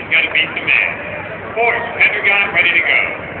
got to beat the man. Force, Pentagon, ready to go.